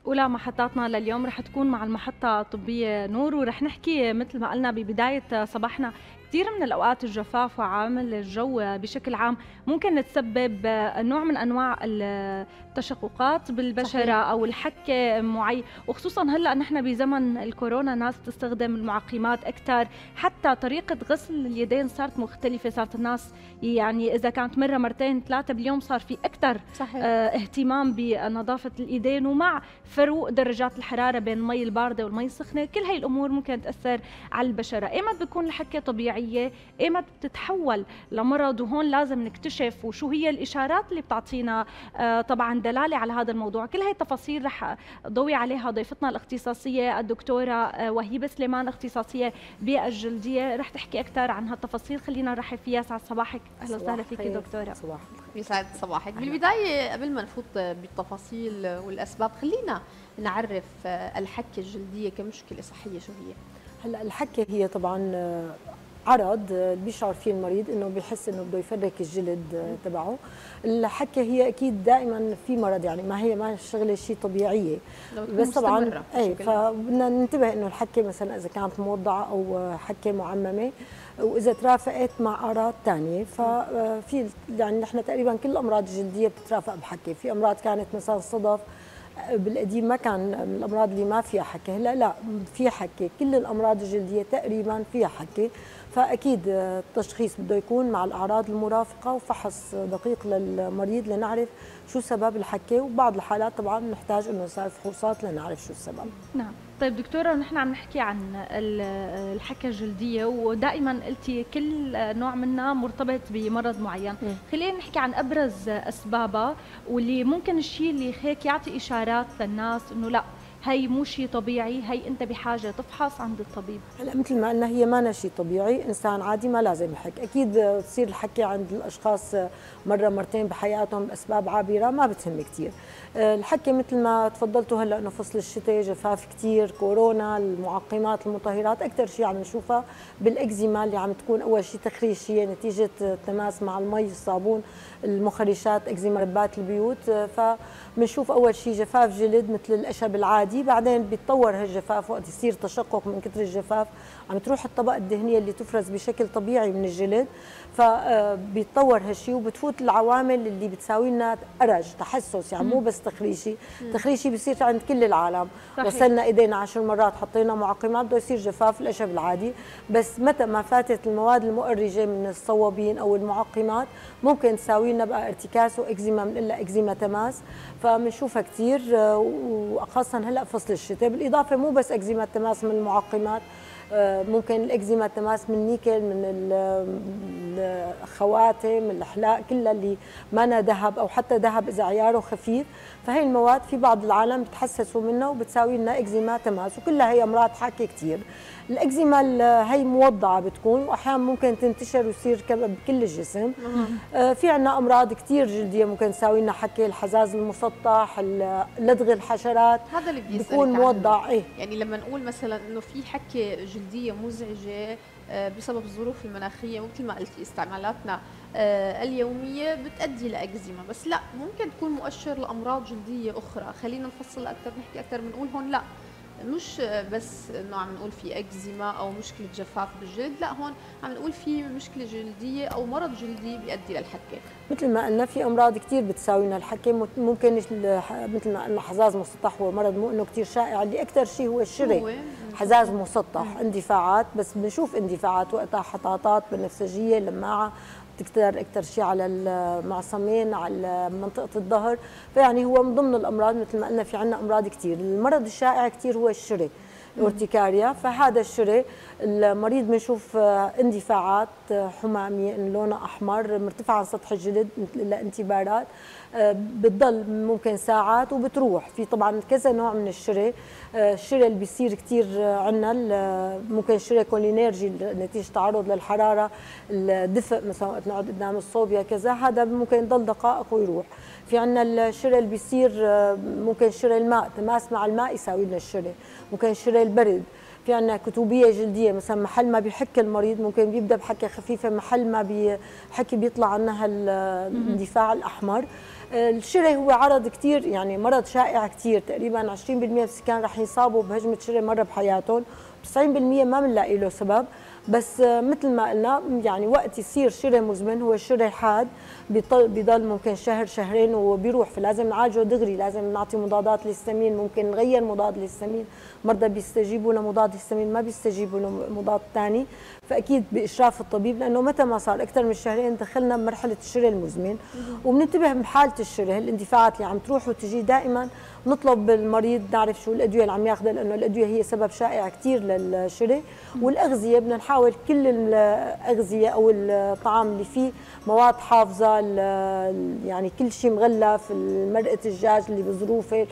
أولى محطاتنا لليوم رح تكون مع المحطة الطبية نور، ورح نحكي مثل ما قلنا ببداية صباحنا كثير من الأوقات الجفاف وعوامل الجو بشكل عام ممكن تسبب نوع من أنواع التشققات بالبشرة صحيح. أو الحكة معي، وخصوصا هلأ نحن بزمن الكورونا ناس تستخدم المعقمات أكثر، حتى طريقة غسل اليدين صارت مختلفة، صارت الناس يعني إذا كانت مرة مرتين ثلاثة باليوم صار في أكثر صحيح. اهتمام بنظافة الإيدين، ومع فروق درجات الحرارة بين المي الباردة والمي السخنة، كل هاي الأمور ممكن تأثر على البشرة. إيمت بتكون الحكة طبيعية، إيمت بتتحول لمرض، وهون لازم نكتشف وشو هي الإشارات اللي بتعطينا طبعا دلالة على هذا الموضوع. كل هاي التفاصيل رح ضوي عليها ضيفتنا الاختصاصية الدكتورة وهيبة سليمان، اختصاصية بالجلدية، رح تحكي أكثر عن هالتفاصيل. خلينا نرحب فيها. سعد صباحك، أهلا وسهلا فيكي دكتورة. صباح الخير. يسعد صباحك. بالبداية قبل ما نفوت بالتفاصيل والأسباب، خلينا نعرف الحكة الجلدية كمشكلة صحية شو هي؟ هلا الحكه هي طبعا عرض بيشعر فيه المريض انه بيحس انه بده يفرك الجلد تبعه. الحكه هي اكيد دائما في مرض، يعني ما شغله شيء طبيعيه، بس طبعا اي فبدنا ننتبه انه الحكه مثلا اذا كانت موضعه او حكه معممه، واذا ترافقت مع اعراض ثانيه، ففي يعني نحن تقريبا كل الامراض الجلديه بتترافق بحكه. في امراض كانت مثلا صدف بالقديم ما كان من الامراض اللي ما فيها حكه، هلا لا في حكه، كل الامراض الجلديه تقريبا فيها حكه. فاكيد التشخيص بده يكون مع الاعراض المرافقه وفحص دقيق للمريض لنعرف شو سبب الحكه، وبعض الحالات طبعا نحتاج انه نسوي فحوصات لنعرف شو السبب. نعم. طيب دكتورة، نحن عم نحكي عن الحكة الجلدية، ودائما قلتي كل نوع منها مرتبط بمرض معين. خلينا نحكي عن أبرز أسبابها، واللي ممكن الشيء اللي هيك يعطي إشارات للناس إنه لا، هي مو شيء طبيعي، هي أنت بحاجة تفحص عند الطبيب. هلا مثل ما قلنا هي ما شيء طبيعي، انسان عادي ما لازم يحك. اكيد تصير الحكه عند الاشخاص مره مرتين بحياتهم باسباب عابره ما بتهم كثير. الحكه مثل ما تفضلتوا هلا انه فصل الشتاء، جفاف كثير، كورونا، المعقمات، المطهرات، اكثر شيء عم نشوفها بالاكزيما اللي عم تكون اول شيء تخريشيه نتيجه التماس مع المي الصابون، المخرشات، اكزيما ربات البيوت. فبنشوف اول شيء جفاف جلد مثل القشب العادي، بعدين بيتطور هالجفاف وقت يصير تشقق من كثر الجفاف عم تروح الطبقه الدهنيه اللي تفرز بشكل طبيعي من الجلد، فبيتطور هالشيء وبتفوت العوامل اللي بتساوي لنا ارج، تحسس، يعني مو بس تخريشي. تخريشي بيصير عند كل العالم. صحيح. غسلنا ايدينا 10 مرات، حطينا معقمات، بده يصير جفاف القشب العادي. بس متى ما فاتت المواد المؤرجه من الصوابين او المعقمات ممكن تساوي لنا بقى ارتكاز واكزيما، بنقول لها اكزيما تماس، فبنشوفها كثير وخاصه هلا فصل الشتاء. بالاضافه مو بس اكزيما تماس من المعقمات، ممكن الاكزيما تماس من نيكل، من الخواتم، الاحلاء، كلها اللي ما ذهب او حتى ذهب اذا عياره خفيف. فهي المواد في بعض العالم بتحسسوا منها وبتساوي لنا اكزيما تماس، وكلها هي امراض حكه كثير. الاكزيما هي موضعه بتكون، واحيانا ممكن تنتشر ويصير بكل الجسم. في عندنا امراض كثير جلديه ممكن تساوي لنا حكه، الحزاز المسطح، لدغ الحشرات، هذا اللي بدي بيكون اسالك موضع. عنه. ايه يعني لما نقول مثلا انه في حكه جلديه مزعجه بسبب الظروف المناخيه، مثل ما قلتي استعمالاتنا اليوميه بتؤدي لاكزيما، بس لا ممكن تكون مؤشر لامراض جلديه اخرى. خلينا نفصل اكثر، نحكي اكثر، بنقول هون لا مش بس انه عم نقول في اكزيما او مشكله جفاف بالجلد، لا هون عم نقول في مشكله جلديه او مرض جلدي بيؤدي للحكه. مثل ما قلنا في امراض كثير بتساوي لنا الحكه. ممكن مثل ما قلنا حزاز مسطح هو مرض مو انه كثير شائع، اللي اكثر شيء هو الشري. حزاز مسطح اندفاعات، بس بنشوف اندفاعات وقتها حطاطات بنفسجيه، لماعه بتكتر اكثر شيء على المعصمين، على منطقه الظهر. فيعني هو من ضمن الامراض مثل ما قلنا في عندنا امراض كثير. المرض الشائع كثير هو الشري، الارتكاريا. فهذا الشري المريض بنشوف اندفاعات حماميه لونها احمر مرتفعه عن سطح الجلد مثل انتبارات، بتضل ممكن ساعات وبتروح. في طبعا كذا نوع من الشري. الشري اللي بيصير كثير عندنا ممكن شري كولينيرجي نتيجه تعرض للحراره، الدفء مثلا وقت نقعد قدام الصوبيا كذا، هذا ممكن يضل دقائق ويروح. في عندنا الشري اللي بيصير ممكن شري الماء، تماس مع الماء يساوي لنا الشري. ممكن شري البرد. في عندنا كتوبيه جلديه، مثلا محل ما بيحك المريض ممكن بيبدا بحكه خفيفه، محل ما بيحكي بيطلع عنها الاندفاع الاحمر. الشري هو عرض كثير، يعني مرض شائع كثير، تقريبا 20% من السكان رح ينصابوا بهجمه شري مره بحياتهم، 90% ما بنلاقي له سبب. بس مثل ما قلنا يعني وقت يصير شري مزمن، هو الشري حاد بيضل ممكن شهر شهرين وبيروح، فلازم نعالجه دغري، لازم نعطي مضادات للهستامين، ممكن نغير مضاد للهستامين، مرضى بيستجيبوا لمضاد الهستامين ما بيستجيبوا لمضاد ثاني، فاكيد باشراف الطبيب، لانه متى ما صار اكثر من شهرين دخلنا بمرحله الشري المزمن. وبننتبه بحاله الشري، الاندفاعات اللي عم تروح وتجي دائما نطلب بالمريض نعرف شو الادويه اللي عم ياخذها، لانه الادويه هي سبب شائع كثير للشري. والاغذيه بدنا نحاول كل الاغذيه او الطعام اللي فيه مواد حافظه، يعني كل شيء مغلف، مرقه الدجاج اللي بظروفه،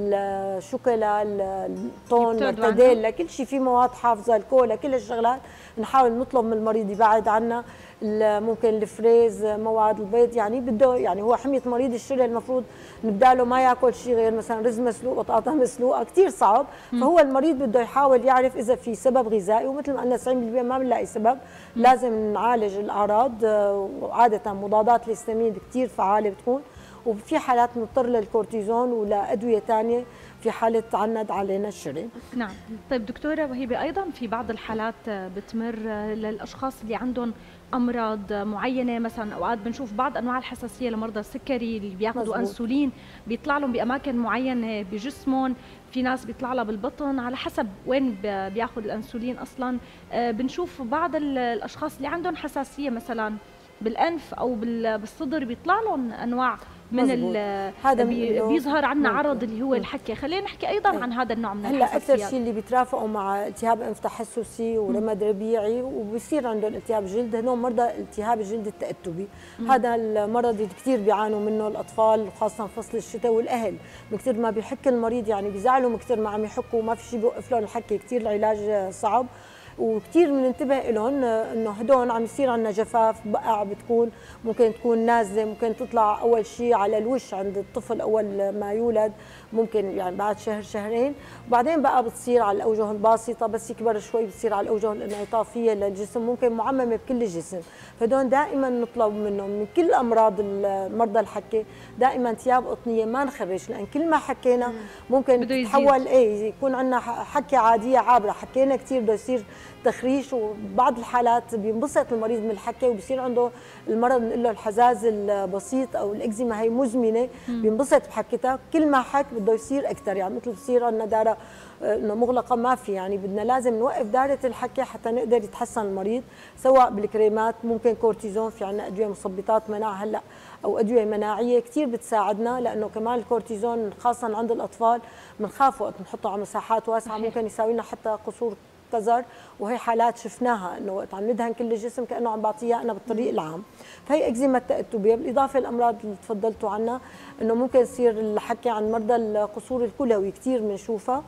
الشوكولا، الطون، مرتديلا، كل شيء فيه مواد حافظه، الكولا، كل الشغلات نحاول نطلب من المريض يبعد عنا. ممكن الفريز، مواد البيض، يعني بده، يعني هو حميه مريض الشري المفروض نبدا له ما ياكل شيء غير مثلا رز مسلوق، بطاطا مسلوقه، كثير صعب. فهو المريض بده يحاول يعرف اذا في سبب غذائي، ومثل ما قلنا 90% ما بنلاقي سبب، لازم نعالج الاعراض. وعاده مضادات الهستامين كثير فعاله بتكون، وفي حالات نضطر للكورتيزون ولا ادويه ثانيه في حاله تعند علينا الشري. نعم. طيب دكتوره وهيبه، ايضا في بعض الحالات بتمر للاشخاص اللي عندهم امراض معينه، مثلا اوقات بنشوف بعض انواع الحساسيه لمرضى السكري اللي بياخذوا انسولين بيطلع لهم باماكن معينه بجسمهم، في ناس بيطلع لها بالبطن، على حسب وين بياخذ الانسولين اصلا. بنشوف بعض الاشخاص اللي عندهم حساسيه مثلا بالانف او بالصدر بيطلع لهم انواع من هذا بيظهر عنا عرض اللي هو الحكي. خلينا نحكي ايضا عن هذا النوع من الحساسيات. هلا اكثر شيء اللي بيترافقوا مع التهاب انف تحسسي ورمد ربيعي وبصير عندهم التهاب جلد، هذول مرضى التهاب الجلد التأتبي. هذا المرض اللي كثير بيعانوا منه الاطفال، وخاصه فصل الشتاء، والاهل كثير ما بيحك المريض، يعني بيزعلوا كثير ما عم يحكوا وما في شيء بيوقف لهم الحكي، كثير العلاج صعب. وكثير بننتبه لهم انه هدول عم يصير عندنا جفاف، بقع بتكون ممكن تكون نازله، ممكن تطلع اول شيء على الوش عند الطفل اول ما يولد، ممكن يعني بعد شهر شهرين، وبعدين بقى بتصير على الاوجه الباسطه، بس يكبر شوي بتصير على الاوجه الانعطافيه للجسم، ممكن معممه بكل الجسم. فهدول دائما نطلب منهم من كل امراض مرضى الحكي دائما ثياب قطنيه، ما نخرج، لان كل ما حكينا ممكن تتحول يكون عندنا حكه عاديه عابره، حكينا كثير بده يصير تخريش، وبعض الحالات بينبسط المريض من الحكي وبصير عنده المرض بنقول له الحزاز البسيط او الاكزيما هي مزمنه، بينبسط بحكتها، كل ما حك بده يصير اكثر، يعني مثل بصير عندنا داره انه مغلقه ما في، يعني بدنا لازم نوقف دائره الحكي حتى نقدر يتحسن المريض، سواء بالكريمات، ممكن كورتيزون، في عندنا ادويه مثبطات مناعه هلا او ادويه مناعيه كثير بتساعدنا، لانه كمان الكورتيزون خاصه عند الاطفال بنخاف وقت نحطه على مساحات واسعه ممكن يساوي لنا حتى قصور كزر، وهي حالات شفناها انه وقت عم ندهن كل الجسم كانه عم بعطيها انا بالطريق العام. فهي اكزيما التأتبية، بالاضافه للامراض اللي تفضلتوا عنها، انه ممكن يصير الحكي عن مرضى القصور الكلوي كثير بنشوفها،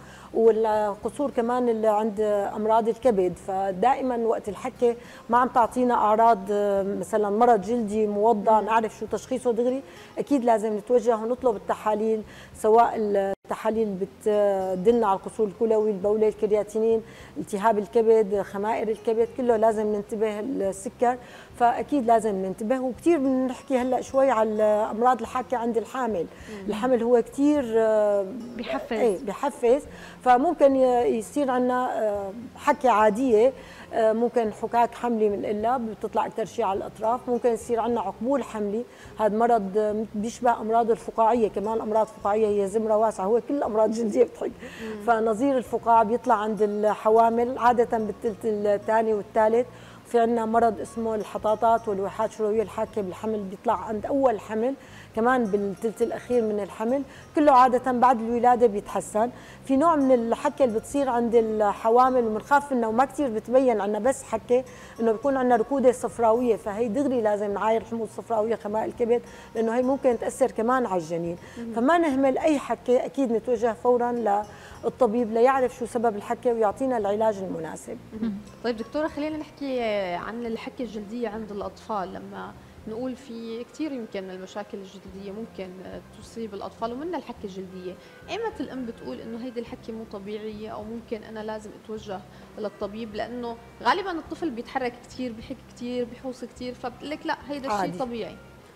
والقصور كمان اللي عند امراض الكبد، فدائما وقت الحكي ما عم تعطينا اعراض مثلا مرض جلدي موضع نعرف شو تشخيصه دغري، اكيد لازم نتوجه ونطلب التحاليل، سواء التحاليل بتدلنا على القصور الكلوي، البوله، الكرياتينين، التهاب الكبد، خمائر الكبد، كله لازم ننتبه، السكر، فاكيد لازم ننتبه. وكثير بنحكي هلا شوي على امراض الحكي عند الحامل، الحمل هو كثير بحفز، فممكن يصير عندنا حكي عاديه، ممكن حكاك حملي بنقلها بتطلع اكثر شيء على الاطراف، ممكن يصير عندنا عقبول حملي، هذا مرض بيشبه امراض الفقاعيه، كمان امراض فقاعيه هي زمره واسعه، هو كل امراض جلديه بتحك، فنظير الفقاع بيطلع عند الحوامل عاده بالثلث الثاني والثالث. في عندنا مرض اسمه الحطاطات والوحات الشلويه الحاكه بالحمل، بيطلع عند اول حمل، كمان بالثلث الاخير من الحمل، كله عاده بعد الولاده بيتحسن. في نوع من الحكه اللي بتصير عند الحوامل وبنخاف منها وما كثير بتبين عندنا، بس حكه انه بيكون عندنا ركوده صفراويه، فهي دغري لازم نعاير حموض صفراويه خماء الكبد، لانه هي ممكن تاثر كمان على الجنين، فما نهمل اي حكه، اكيد نتوجه فورا للطبيب ليعرف شو سبب الحكه ويعطينا العلاج المناسب. طيب دكتوره، خلينا نحكي عن الحكه الجلديه عند الاطفال. لما نقول في كثير يمكن من المشاكل الجلديه ممكن تصيب الاطفال ومنها الحكه الجلديه، ايمتى الام بتقول انه هيدي الحكه مو طبيعيه او ممكن انا لازم اتوجه للطبيب؟ لانه غالبا الطفل بيتحرك كثير، بيحك كثير، بيحوص كثير، فبتقول لك لا هيدا الشيء طبيعي.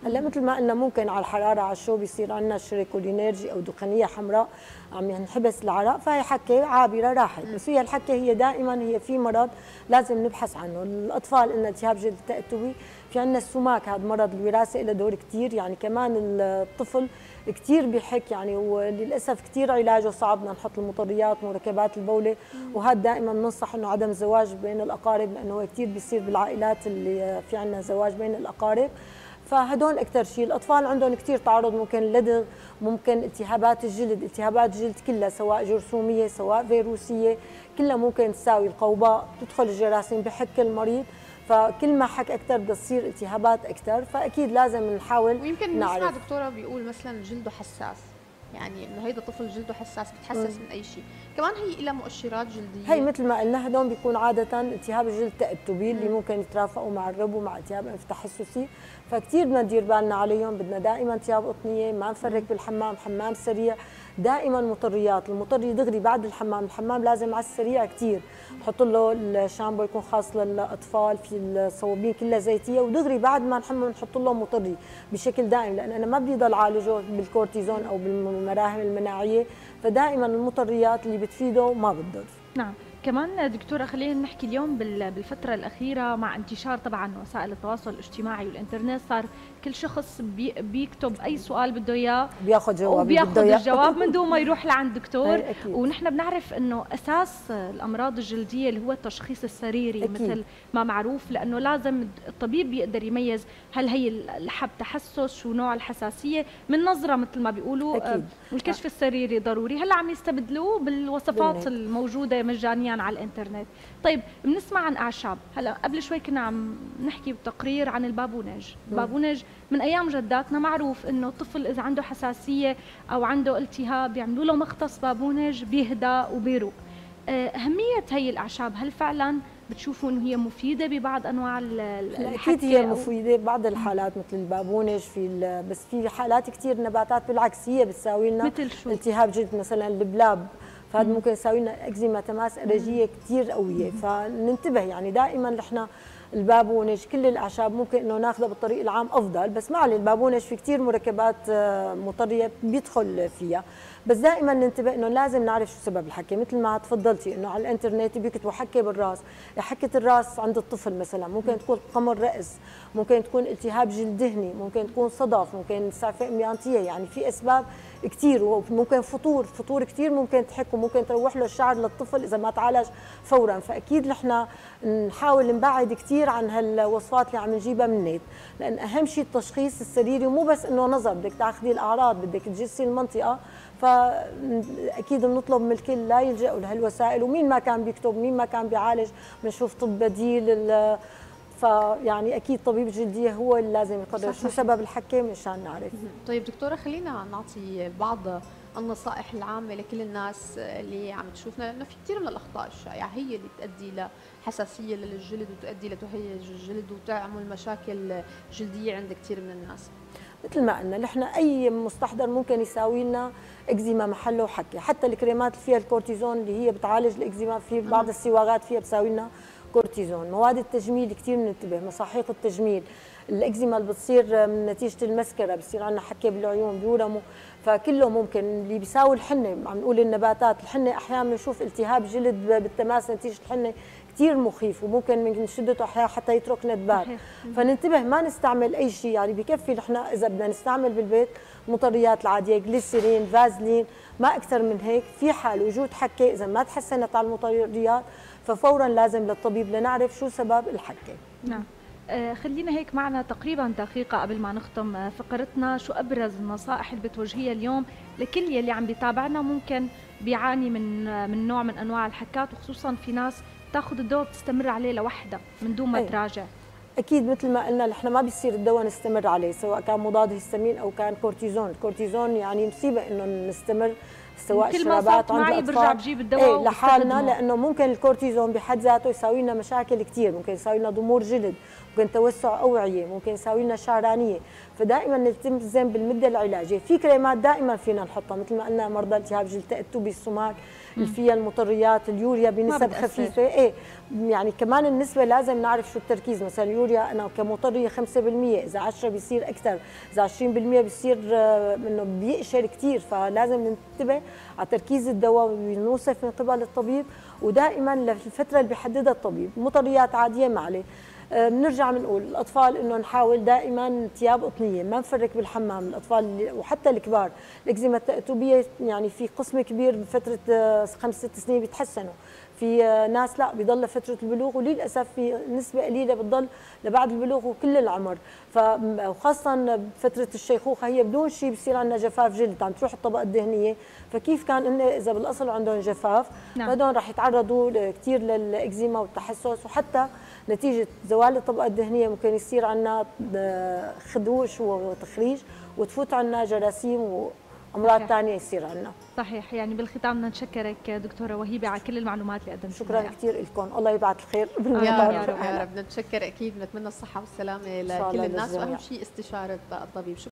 هلا مثل ما قلنا ممكن على الحراره على الشو بيصير عندنا شريكولينيرجي او دخانيه حمراء عم ينحبس العرق، فهي حكه عابره راحت. بس هي الحكه هي دائما هي في مرض لازم نبحث عنه. الاطفال قلنا التهاب جلد التأتبي، في عندنا السماك، هذا مرض الوراثه له دور كثير، يعني كمان الطفل كثير بيحك يعني، وللاسف كثير علاجه صعب، بدنا نحط المطريات مركبات البوله، وهذا دائما بننصح انه عدم الزواج بين الاقارب، لانه كثير بيصير بالعائلات اللي في عندنا زواج بين الاقارب. فهدول اكثر شيء. الاطفال عندهم كثير تعرض، ممكن لدغ، ممكن التهابات الجلد، التهابات الجلد كلها سواء جرثوميه سواء فيروسيه كلها ممكن تساوي القوباء، تدخل الجراثيم بحك المريض، فكل ما حك اكثر بدها تصير التهابات اكثر، فاكيد لازم نحاول ويمكن نعرف. نسمع دكتوره بيقول مثلا جلده حساس، يعني انه هيدا طفل جلده حساس بتحسس من اي شيء، كمان هي لها مؤشرات جلديه. هي مثل ما قلنا هدول بيكون عاده التهاب الجلد التأتبي اللي ممكن يترافقوا مع الربو مع التهاب انف تحسسي، فكتير بدنا ندير بالنا عليهم. بدنا دائما ثياب قطنيه، ما نفرق بالحمام، حمام سريع، دائما مطريات. المطري دغري بعد الحمام، الحمام لازم على السريع كثير، نحط له الشامبو يكون خاص للاطفال، في الصوابين كلها زيتيه، ودغري بعد ما نحمم نحط له مطري بشكل دائم، لان انا ما بدي ضل عالجه بالكورتيزون او بالمراهم المناعيه، فدائما المطريات اللي بتفيده ما بتضر. نعم. كمان دكتورة خلينا نحكي اليوم بالفترة الأخيرة مع انتشار طبعا وسائل التواصل الاجتماعي والإنترنت، صار كل شخص بيكتب أي سؤال بده إياه بياخذ جواب، وبياخذ الجواب من دون ما يروح لعند دكتور. ونحن بنعرف إنه أساس الأمراض الجلدية اللي هو التشخيص السريري أكيد. مثل ما معروف، لأنه لازم الطبيب يقدر يميز هل هي الحب تحسس، شو نوع الحساسية، من نظرة مثل ما بيقولوا. والكشف السريري ضروري. هلا عم يستبدلوه بالوصفات الموجودة مجانيا على الانترنت. طيب بنسمع عن اعشاب، هلا قبل شوي كنا عم نحكي بتقرير عن البابونج. البابونج من ايام جداتنا معروف انه الطفل اذا عنده حساسيه او عنده التهاب بيعملوا له مختص بابونج بيهدى وبيروق. اهميه هي الاعشاب، هل فعلا بتشوفوا انه هي مفيده ببعض انواع الحكه؟ اكيد هي مفيده ببعض الحالات مثل البابونج، بس في حالات كثير نباتات بالعكس هي بتساوي لنا مثل شو؟ التهاب جلد، مثلا البلاب، فهذا ممكن يساوي لنا اكزيما تماس ارجيه كثير قويه، فننتبه يعني دائما نحن البابونج كل الاعشاب ممكن انه ناخذها بالطريق العام افضل، بس ما عليه البابونج في كثير مركبات مطريه بيدخل فيها، بس دائما ننتبه انه لازم نعرف شو سبب الحكه. مثل ما تفضلتي انه على الانترنت بيكتبوا حكه بالراس، حكه الراس عند الطفل مثلا ممكن تكون قمر رأس، ممكن تكون التهاب جلد دهني، ممكن تكون صدف، ممكن استعفاء ميانطيه، يعني في اسباب كثير، وممكن فطور كثير ممكن تحك، وممكن تروح له الشعر للطفل اذا ما تعالج فورا. فاكيد نحن نحاول نبعد كثير عن هالوصفات اللي عم نجيبها من النت، لان اهم شيء التشخيص السريري، ومو بس انه نظر، بدك تاخذي الاعراض، بدك تجسي المنطقه، فاكيد بنطلب من الكل لا يلجأوا لهالوسائل، ومين ما كان بيكتب مين ما كان بيعالج بنشوف طب بديل. فيعني اكيد طبيب الجلديه هو اللي لازم يقرر شو سبب الحكه مشان نعرف. طيب دكتوره خلينا نعطي بعض النصائح العامه لكل الناس اللي عم تشوفنا، لانه في كثير من الاخطاء الشائعه هي اللي بتؤدي لحساسيه للجلد وتؤدي لتهيج الجلد وتعمل مشاكل جلديه عند كثير من الناس. مثل ما قلنا نحن اي مستحضر ممكن يساوي لنا اكزيما محله وحكه، حتى الكريمات اللي فيها الكورتيزون اللي هي بتعالج الاكزيما، في بعض الصواغات فيها بتساوي لنا كورتيزون. مواد التجميل كثير بننتبه، مساحيق التجميل، الاكزيما اللي بتصير من نتيجه المسكره، بصير عندنا حكه بالعيون، بيورموا، فكله ممكن. اللي بيساوي الحنه، عم نقول النباتات، الحنه احيانا بنشوف التهاب جلد بالتماس نتيجه الحنه كثير مخيف، وممكن من شدته احيانا حتى يترك ندبات. فننتبه ما نستعمل اي شيء، يعني بكفي نحن اذا بدنا نستعمل بالبيت المطريات العاديه، جليسرين، فازلين، ما اكثر من هيك. في حال وجود حكه اذا ما تحسنت على المطريات ففورا لازم للطبيب لنعرف شو سبب الحكه. نعم. خلينا هيك معنا تقريبا دقيقة قبل ما نختم فقرتنا، شو أبرز النصائح اللي بتوجهيها اليوم لكل يلي عم بيتابعنا ممكن بيعاني من نوع من أنواع الحكات، وخصوصا في ناس تاخذ الدواء بتستمر عليه لوحدها من دون ما تراجع؟ اكيد مثل ما قلنا نحن ما بيصير الدواء نستمر عليه، سواء كان مضاد هيستامين او كان كورتيزون. الكورتيزون يعني مصيبه انه نستمر، سواء كل ما الشرابات صارت معي برجع بجيب الدواء لحالنا، لانه ممكن الكورتيزون بحد ذاته يساوي لنا مشاكل كثير، ممكن يساوي لنا ضمور جلد، ممكن توسع اوعيه، ممكن يساوي لنا شعرانيه، فدائما نلتزم بالمده العلاجيه. في كريمات دائما فينا نحطها مثل ما قلنا مرضى التهاب جلد التأتو بالسماك اللي فيها المطريات، اليوريا بنسب خفيفه، يعني كمان النسبه لازم نعرف شو التركيز. مثلا اليوريا انا كمطريه 5%، اذا 10 بيصير اكثر، اذا 20% بيصير انه بيقشر كثير، فلازم ننتبه على تركيز الدواء ونوصف من قبل الطبيب، ودائما للفتره اللي بيحددها الطبيب. مطريات عاديه ما عليه. بنرجع بنقول الاطفال انه نحاول دائما ثياب قطنيه، ما نفرق بالحمام الاطفال وحتى الكبار. الاكزيما التأتوبيه يعني في قسم كبير بفتره 5 6 سنين بيتحسنوا، في ناس لا بيضل فتره البلوغ، وللاسف في نسبه قليله بتضل لبعد البلوغ وكل العمر. وخاصه بفتره الشيخوخه هي بدون شيء بصير عندنا جفاف جلد، عم تروح الطبقه الدهنيه، فكيف كان إن اذا بالاصل عندهم جفاف هدول رح يتعرضوا كثير للاكزيما والتحسس، وحتى نتيجه زوال الطبقه الدهنيه ممكن يصير عندنا خدوش وتخريج، وتفوت عندنا جراثيم وامراض ثانيه يصير عندنا. صحيح. يعني بالختام بدنا نشكرك دكتوره وهيبه على كل المعلومات اللي قدمتيها. شكرا كثير لكم، الله يبعث الخير يا رب. بدنا نتشكر اكيد، بنتمنى الصحه والسلامه لكل الناس، واهم شيء استشاره الطبيب.